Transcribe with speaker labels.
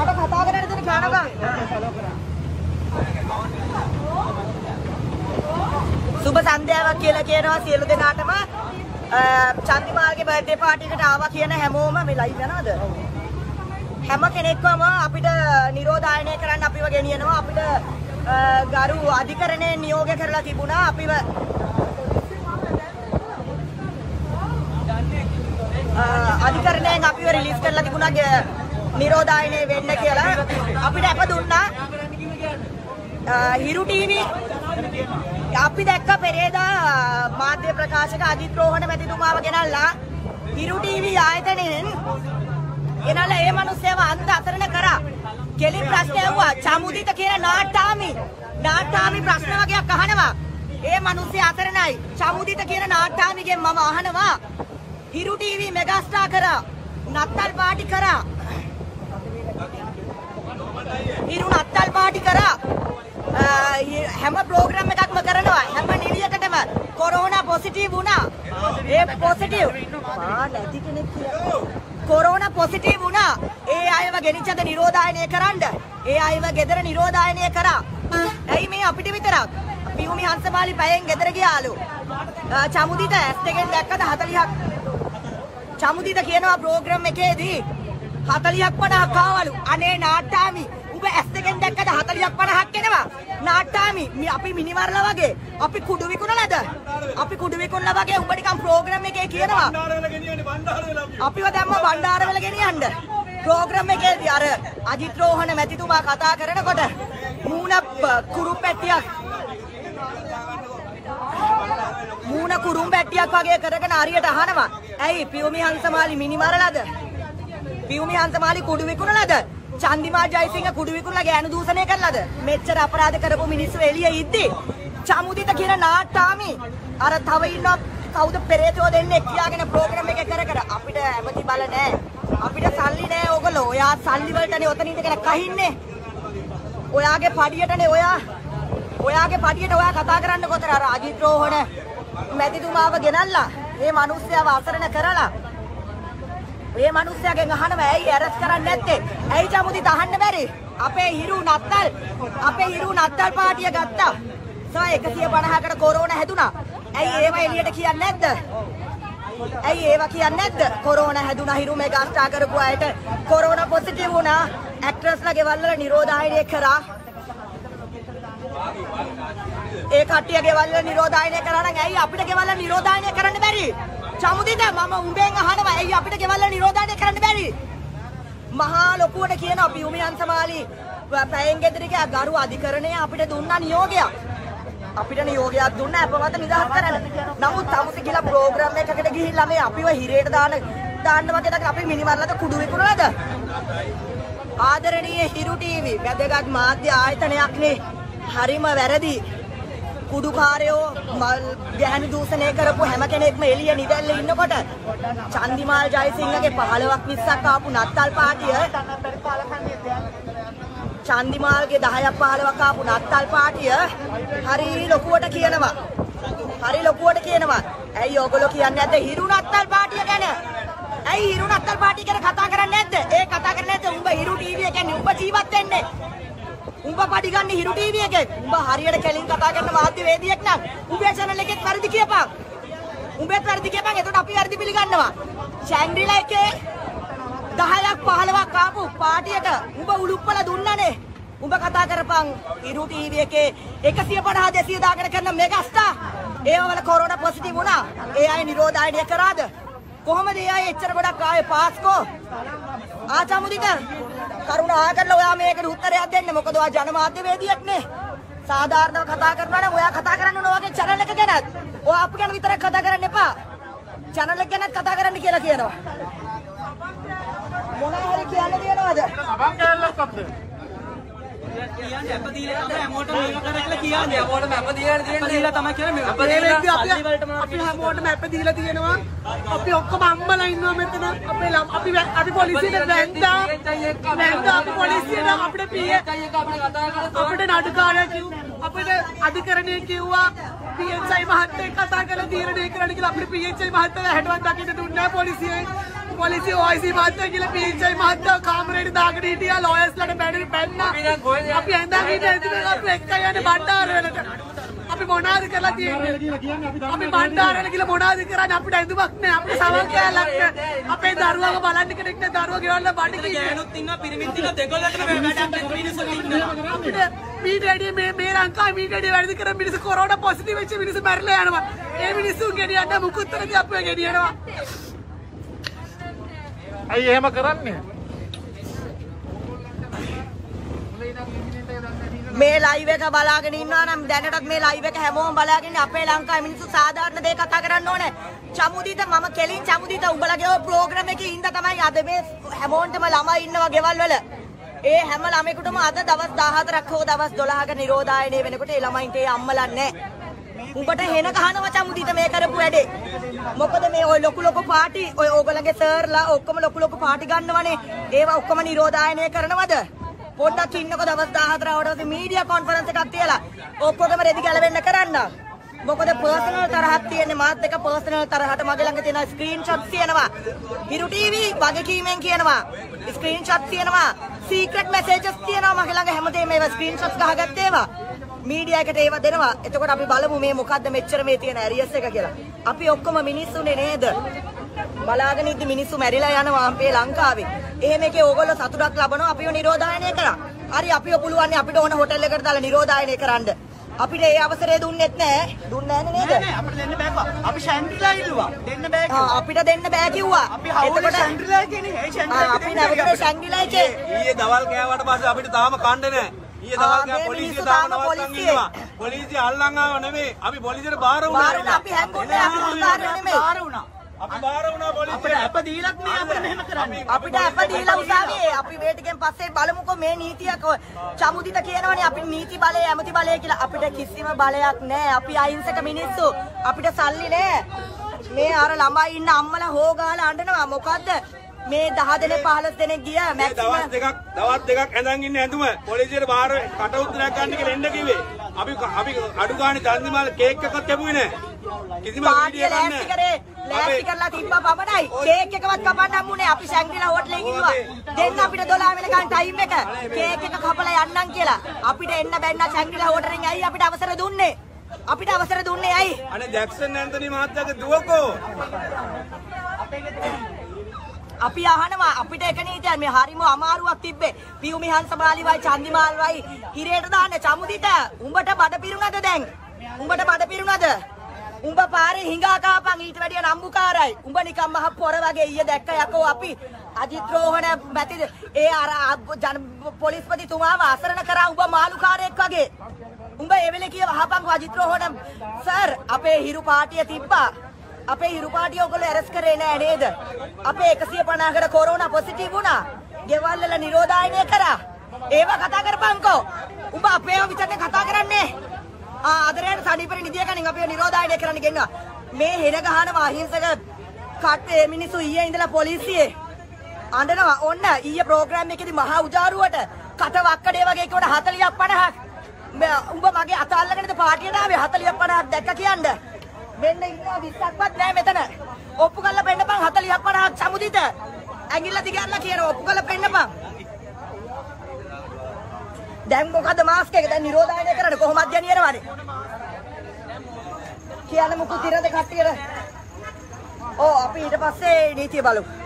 Speaker 1: සුබ සන්ධ්‍යාවක් කියලා කියනවා සියලු දෙනාටම චන්දිමාල්ගේ බර්ත්ඩේ පාටි එකට ආවා කියන හැමෝම මේ ලයිව් යනවද? හැම කෙනෙක්වම අපිට නිරෝධායනය කරන්න අපිව ගෙනියනවා. අපිට ගරු අධිකරණයේ නියෝග කරලා තිබුණා අපිව අධිකරණයෙන් අපිව රිලීස් කරලා තිබුණා නිරෝධායනය වෙන්න කියලා. අපිට අප දුන්නා හිරු ටීවී අපි දැක්ක පෙරේදා මාධ්‍ය ප්‍රකාශක අධිද්‍රෝහණ මැතිතුමාව ගෙනල්ලා හිරු ටීවී ආයතනයෙන් ගෙනල්ලා ඒ මිනිස්සයව අන්ත අතරණ කරා. කෙලි ප්‍රශ්න ඇහුවා චමුදිත කියන නාට්‍යාමි ප්‍රශ්න වගේක් අහනවා. ඒ මිනිස්සය අතරණයි චමුදිත කියන නාට්‍යාමිගෙන් මම අහනවා හිරු ටීවී මෙගාස්ටාර් කරා නත්තල් පාටි කරා හිරු නත්තල් පාටි කරා හැම ප්‍රෝග්‍රෑම් එකක්ම කරනවා. හැම නිලියකටම කොරෝනා පොසිටිව් වුණා. ඒ පොසිටිව් නැති කෙනෙක් කියලා කොරෝනා පොසිටිව් වුණා. ඒ අයව ගෙනිච්චද නිරෝධායනය කරන්න. ඒ අයව ගෙදර නිරෝධායනය කරා. ඇයි මේ අපිට විතරක්? පියුමි හංසමාලි පැයෙන් ගෙදර ගියාලු. චමුදිත ඇස් දෙකෙන් දැක්කද 40ක්. චමුදිත කියනවා ප්‍රෝග්‍රෑම් එකේදී 40ක් 50ක් ආවලු. අනේ නාට්‍යාමි ඇස් දෙකෙන් දැක්කද 40ක් 50ක් එනවා. නාට්‍යාමි අපි මිනිමරලා වගේ අපි කුඩු විකුණලාද? අපි කුඩු විකුණලා වගේ උඹ නිකන් ප්‍රෝග්‍රෑම් එකේ කියනවා. අපිව දැම්ම බණ්ඩාරවල ගෙනියන්න. ප්‍රෝග්‍රෑම් එකේදී අර අධිද්‍රෝහණ මැතිතුමා කතා කරනකොට මූණ කුරුම් පැට්ටියක් වගේ කරගෙන හරියට අහනවා. ඇයි පියුමි හංසමාලි මිනිමරලාද? පියුමි හංසමාලි කුඩු විකුණලාද? චන්දිමා ජයසිංහ කුඩු විකුණලා ගෑනු දූෂණය කරලාද? මෙච්චර අපරාධ කරපු මිනිස්සු එළියේ ඉද්දි චමුදිත කියන නාට්‍යාමි අර තව ඉන්න කවුද පෙරේතෝ දෙන්නේ කියාගෙන ප්‍රෝග්‍රෑම් එක කර අපිට ඇමති බල නැහැ. අපිට සල්ලි නැහැ ඕගොල්ලෝ. ඔයා සල්ලි වලටනේ ඔතන ඉඳගෙන කහින්නේ. ඔයාගේ පඩියටනේ ඔයාගේ පඩියට ඔයා කතා කරන්න කොතර අර අධිද්‍රෝහණ මැතිතුමාව ගෙනල්ලා මේ මිනිස්සයව අසරණ කරලා මේ මිනිස්සයාගෙන් අහනවා ඇයි ඇරස් කරන්නේ නැත්තේ? ඇයි චමුදිත අහන්න බැරි? අපේ හිරු නත්තල් පාටිය ගත්තා. 150කට කොරෝනා හැදුනා. ඇයි ඒව එළියට කියන්නේ නැද්ද? කොරෝනා හැදුනා හිරු මෙගාස්ටාර් කරපු අයට කොරෝනා පොසිටිව් වුණා. ඇක්ටර්ස්ලා ගෙවල් වල නිරෝධායනය කරා. ඒ කට්ටිය ගෙවල් වල නිරෝධායනය කරා නම් ඇයි අපිට ගෙවල් වල නිරෝධායනය කරන්න බැරි? චමුදිත මම උඹෙන් අහනවා ඇයි අපිට ගෙවල් වල නිරෝධායනය කරන්න බැරි? මහා ලොකුවට කියනවා පියුමි හංසමාලි පැයෙන් ගෙදර ගියා ගරු අධිකරණය අපිට දුන්නා නියෝගයක්. අපිට නියෝගයක් දුන්නා අපවත් නිදහස් කරන්න. නමුත් තමුසේ කියලා ප්‍රෝග්‍රෑම් එකකට ගිහිල්ලා මේ අපිව හිරේට දාන්න වගේ දකින අපි මිනිමරලද කුඩු විකුණලාද? ආදරණීය හිරු ටීවී වැදගත් මාධ්‍ය ආයතනයක් නේ. හරිම වැරදි. කුඩුකාරයෝ ගැහණු දූෂණය කරපු හැම කෙනෙක්ම එළිය නිදැල්ල ඉන්නකොට චන්දිමාල් ජයසිංහගේ 15ක් 20ක් ආපු නත්තල් පාටිය චන්දිමාල්ගේ 10ක් 15ක් ආපු නත්තල් පාටිය හරි ලොකුවට කියනවා. ඇයි ඔයගොල්ලෝ කියන්නේ නැද්ද හිරු නත්තල් පාටිය ගැන? ඇයි හිරු නත්තල් පාටිය ගැන කතා කරන්නේ නැද්ද? ඒ කතා කරන්නේ නැද්ද? උඹ හිරු ටීවී එකේ උඹ ජීවත් වෙන්නේ. උඹ පඩි ගන්න හිරු ටීවී එකේ. උඹ හරියට කෙලින් කතා කරන මාධ්‍යවේදියෙක් නම් උඹේ channel එකෙත් වැරදි කියපන්. එතකොට අපි වැරදි පිළිගන්නවා. ශැන්ග්‍රීලා එකේ 10ක් 15ක් ආපු පාටියට උඹ උලුප්පල දුන්නානේ. උඹ කතා කරපන් හිරු ටීවී එකේ 150 200 දාගෙන කරන මෙගාස්ටාර්. ඒවවල කොරෝනා පොසිටිව් වුණා. ඒ අය නිරෝධායනය කරාද? කොහොමද ඒ අය එච්චර ගොඩක් ආයේ පාස්කෝ? චමුදිත කරුණා කරලා ඔයා මේකට උත්තරයක් දෙන්න. මොකද ඔයා ජනමාධ්‍යවේදියෙක් නේ. සාධාරණව කතා කරනවා නම් ඔයා කතා කරන්න ඕන වගේ channel එක ගැන. ඔයා අපි ගැන විතරක් කතා කරන්න එපා. channel එක ගැනත් කතා කරන්න කියලා කියනවා. මොනවා හරි කියන්න දෙනවද? සබන් කැලලක් අපද? කියන්නේ අප දීලා තමයි හැමෝටම මේක කරලා කියන්නේ. හැමෝටම අප දීලා තමයි කියන්නේ. අපි හැමෝටම අප දීලා තියෙනවා. අපි ඔක්කොම අම්මලා ඉන්නවා මෙතන. අපි පොලිසියට වැන්දා අපි පොලිසියට අපිට පීයේ අපිට නඩුකාරය කිව්වා. අපිට අධිකරණය කිව්වා. PSI මහත්තයා කතා කරලා තීරණය කරන්න කියලා අපිට PSI මහත්තයා හැටවත් දකින්න දුන්නේ නැහැ පොලිසියෙන්.
Speaker 2: පොලිසිය OIC මහත්තයා කියලා PHI මහත්තයා කාමරේට දාගෙන හිටියා ලෝයර්ස්ලාට බැන්නා අපි ඇඳන් හිටියා අපි එක්ක යන්නේ බණ්ඩාරවලට අපි මොනවාද කරලා තියෙන්නේ අපි බණ්ඩාරවල කියලා මොනවාද කරන්නේ අපිට ඇඳුමක් නැහැ අපිට සමන් කෑල්ලක් නැහැ අපේ දරුවව බලන්න කෙනෙක් නැහැ දරුවෝ ගෙවන්න බඩ ගෑනුත් ඉන්නවා පිරිමිත් ඉන්නවා දෙකොල්ලටම වැඩක් මිනිස්සු ඉන්නවා අපිට මීඩියඩිය මේ ලංකාවේ මීඩියඩිය වැඩි කරන මිනිස්සු කොරෝනා පොසිටිව් වෙච්ච මිනිස්සු මැරිලා යනවා ඒ මිනිස්සු ගෙඩියන්න මුකුත් නැති අපේ ගෙඩියනවා
Speaker 3: අයි එහෙම කරන්නේ
Speaker 1: මේ ලයිව් එක බලාගෙන ඉන්නවා නම් දැනටත් මේ ලයිව් එක හැමෝම බලාගෙන අපේ ලංකාවේ මිනිස්සු සාධාරණ දේ කතා කරන්න ඕනේ. චමුදිත මම කෙලින් චමුදිත උඹලගේ ඔය ප්‍රෝග්‍රෑම් එකේ ඉඳ තමයි අද මේ හැමෝන්ටම ළමයි ඉන්නවා ගෙවල් වල. ඒ හැම ළමයෙකුටම අද දවස් 14ක් හෝ දවස් 12ක නිරෝධායනය වෙනකොට ඒ ළමයින්ට ඒ අම්මලා නැහැ. උඹට හෙන ගහනවා චමුදිත මේ කරපු වැඩේ. මොකද මේ ඔය ලොකු පාටි ඔය ඕගලගේ සර්ලා ඔක්කොම ලොකු පාටි ගන්නවනේ. ඒවා ඔක්කොම නිරෝධායනය කරනවද? පොඩ්ඩක් ඉන්නකො දවස් 14කට පස්සේ මීඩියා කොන්ෆරන්ස් එකක් තියලා ඔක්කොගම රෙදි ගැලවෙන්න කරන්න. මොකද පර්සනල් තරහක් තියෙන්නේ මාත් එක පර්සනල් තරහට මගේ ළඟ තියෙන ස්ක්‍රීන්ෂොට්ස් තියෙනවා. හිරු ටීවී වගකීමෙන් කියනවා. ස්ක්‍රීන්ෂොට්ස් තියෙනවා. සීක්‍රට් මැසේජස් තියෙනවා මගේ ළඟ හැමදේම ඒවා ස්ක්‍රීන්ෂොට්ස් ගහගත්තේ ඒවා. මීඩියා එකට ඒවා දෙනවා. එතකොට අපි බලමු මේ මොකද්ද මෙච්චර මේ තියෙන ඇරියස් එක කියලා. අපි ඔක්කොම මිනිස්සුනේ නේද? බලාගෙන ඉද්දි මිනිස්සු මැරිලා යනවා අපේ ලංකාවේ. එහෙම එකේ ඕගොල්ලෝ සතුටක් ලබනවා අපිව නිරෝධායනය කරා. හරි අපිව පුළුවන් අපිට ඕන හොටෙල් එකකට දාලා නිරෝධායනය කරන්න. අපිට ඒ අවසරය දුන්නෙත් නැහැ. දුන්නේ නැහැ නේද?
Speaker 2: නෑ අපිට දෙන්න බෑ. අපි ශැන්ඩ්‍රිලා ඉල්ලුවා. දෙන්න බෑ කිව්වා.
Speaker 1: අපිට දෙන්න බෑ කිව්වා.
Speaker 2: අපි හවුල ශැන්ඩ්‍රිලා කියන්නේ. ඒ ශැන්ඩ්‍රිලා
Speaker 1: අපි නැවතුනේ ශැන්ඩ්‍රිලා එකේ.
Speaker 4: ඊයේ දවල් කෑවට පස්සේ අපිට තාම කන්න නැහැ. ඊයේ දවල් කෑ පොලිසිය තාම නවත්තන් ඉන්නවා. පොලිසිය අල්ලන් ආව නෙමෙයි. අපි පොලිසියට බාර වුණා.
Speaker 1: අපි හැංගුන්නේ අපි බාර නෙමෙයි.
Speaker 2: බාර වුණා.
Speaker 4: අපි බාර වුණා පොලිසියට.
Speaker 2: අපිට අප දීලත් නේ අපිට මෙහෙම කරන්නේ.
Speaker 1: අපිට අප දීලා උසාවියේ අපි මේ ටිකෙන් පස්සේ බලමුකෝ මේ නීතිය චමුදිත කියනවනේ අපි නීති බලය ඇමති බලය කියලා අපිට කිසිම බලයක් නැහැ. අපි අහිංසක මිනිස්සු. අපිට සල්ලි නැහැ. මේ අර ළමයි ඉන්න අම්මලා හොගාලා අඬනවා. මොකද්ද? මේ 10 දෙනෙක් 15 දෙනෙක් ගියා මැක්සිමම්
Speaker 4: දවස් දෙකක් ඇඳන් ඉන්න ඇඳුම පොලිසියට බාර කට උත්තරයක් ගන්න කියලා එන්න කිව්වේ. අපි අඩු ගානේ චන්දිමාල කේක් එකක් කැපුවේ නැහැ. කිසිම වීඩියෝ එකක් නැහැ.
Speaker 1: ලෑස්ති කරලා තිබ්බා පමණයි. කේක් එකවත් කපන්න හම්බුනේ. අපි ශැන්ග්‍රිලා හෝටලේ ඉන්නවා. දෙන්න අපිට 12 වෙනකන් ටයිම් එක. කේක් එක කපලා යන්නම් කියලා. අපිට එන්න බැන්න ශැන්ග්‍රිලා හෝටලෙන් ඇයි අපිට අවසර දුන්නේ? අපිට අවසර දුන්නේ ඇයි?
Speaker 4: අනේ ජැක්සන් ඇන්තනි මහත්තයාගේ දුවකෝ.
Speaker 1: අපි අහනවා අපිට එක නීතියක් මේ හරිම අමාරුවක් තිබ්බේ පියුමි හංසමාලිවයි චන්දිමාල්වයි හිරේට දාන්න චමුදිත උඹට බඩ පිරුණාද දැන් උඹට බඩ පිරුණාද උඹ පාරේ හිඟා කාපන් ඊට වැඩිය නම්බුකාරයි උඹ නිකන් මහ පොර වගේ ඊය දැක්ක යකෝ අපි අජිත් රෝහණ මැතිද ඒ අර ජන පොලිස්පතිතුමාව අසරණ කරා උඹ මාළුකාරයෙක් වගේ උඹ ඒ වෙලේ කිය වහපන් අජිත් රෝහණ සර් අපේ හිරු පාටිය තිබ්බා අපේ හිරු පාටිය ඔයගොල්ලෝ ඇරස් කරේ නෑ නේද? අපේ 150කට කොරෝනා පොසිටිව් වුණා. ගෙවල් වල නිරෝධායනය කරා. ඒව කතා කරපන්කෝ. උඹ අපේව විතරනේ කතා කරන්නේ. ආදරයට සනීපේ නිදිය ගනින් අපේ නිරෝධායනය කරන්න ගෙන්නවා. මේ හෙන ගහනවා අහිංසක කට්ටේ මිනිස්සු ඊයේ ඉඳලා පොලිසියේ අඬනවා. ඔන්න ඊයේ ප්‍රෝග්‍රෑම් එකේදී මහා උජාරුවට කට වක්කඩේ වගේ කිව්වට 40ක් 50ක්. උඹ මගේ අත අල්ලගෙනද පාටියට ආවේ 40ක් 50ක් දැක්ක කියන්නේ. මෙන්න ඉන්නවා 20ක්වත් නැහැ මෙතන. ඔප්පු කරලා පෙන්නපන් 40ක් 50ක් සමුදිත. ඇඟිල්ල දිගාරලා කියනවා ඔප්පු කරලා පෙන්නපන්. දැන් මොකද මාස්ක් එක දැන් නිරෝධායනය කරන්නේ කොහොමද යන්නේවනේ. කියන්න මොකද ඉරද කට්ටියට. ඔව් අපි ඊට පස්සේ නීතිය බලමු.